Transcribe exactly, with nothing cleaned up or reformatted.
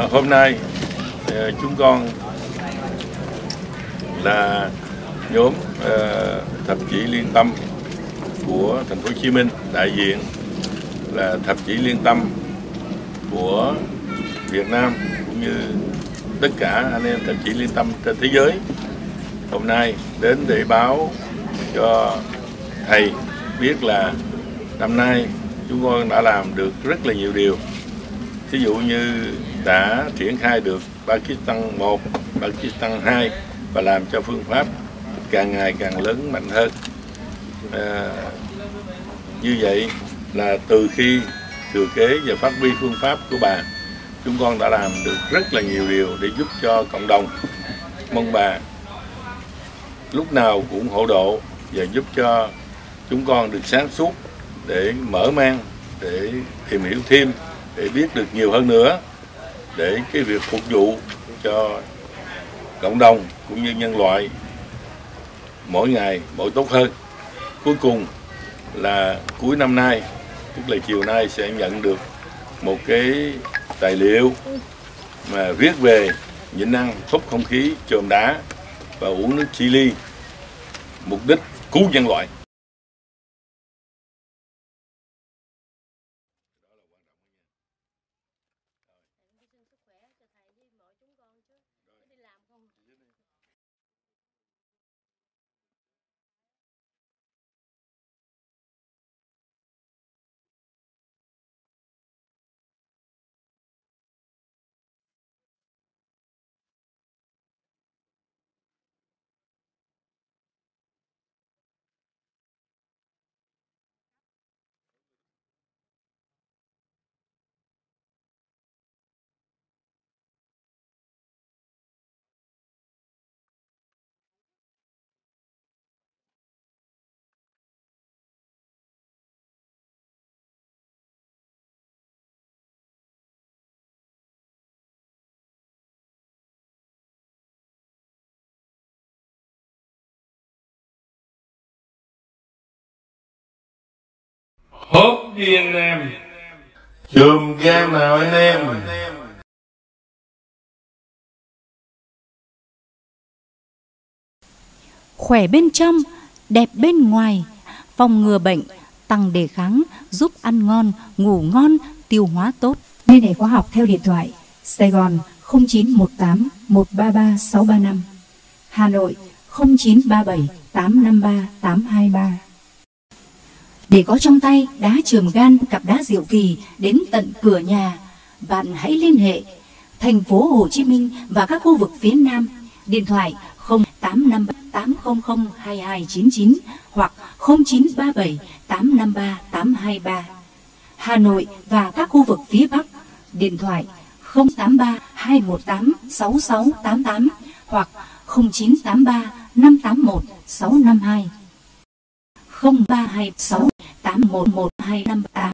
À, hôm nay chúng con là nhóm uh, thập chỉ liên tâm của thành phố Hồ Chí Minh, đại diện là thập chỉ liên tâm của Việt Nam cũng như tất cả anh em thập chỉ liên tâm trên thế giới. Hôm nay đến để báo cho thầy biết là năm nay chúng con đã làm được rất là nhiều điều. Ví dụ như đã triển khai được Pakistan một, Pakistan hai và làm cho phương pháp càng ngày càng lớn mạnh hơn. À, như vậy là từ khi thừa kế và phát huy phương pháp của bà, chúng con đã làm được rất là nhiều điều để giúp cho cộng đồng. Mong bà lúc nào cũng hỗ độ và giúp cho chúng con được sáng suốt để mở mang, để tìm hiểu thêm, để biết được nhiều hơn nữa, để cái việc phục vụ cho cộng đồng cũng như nhân loại mỗi ngày mỗi tốt hơn. Cuối cùng là cuối năm nay, tức là chiều nay sẽ nhận được một cái tài liệu mà viết về nhịn ăn, hút không khí, chườm đá và uống nước chi ly, mục đích cứu nhân loại. Hốt đi anh em, Chùm gan nào anh em. Khỏe bên trong, đẹp bên ngoài, phòng ngừa bệnh, tăng đề kháng, giúp ăn ngon, ngủ ngon, tiêu hóa tốt. Liên hệ khoa học theo điện thoại Sài Gòn không chín một tám một ba ba sáu ba năm, Hà Nội không chín ba bảy tám năm ba tám hai ba. Để có trong tay đá chườm gan, cặp đá diệu kỳ đến tận cửa nhà, bạn hãy liên hệ thành phố Hồ Chí Minh và các khu vực phía Nam. Điện thoại không tám năm tám không không hai hai chín chín hoặc không chín ba bảy tám năm ba tám hai ba. Hà Nội và các khu vực phía Bắc, điện thoại không tám ba hai một tám sáu sáu tám tám hoặc không chín tám ba năm tám một sáu năm hai, không ba hai sáu tám một một hai năm tám.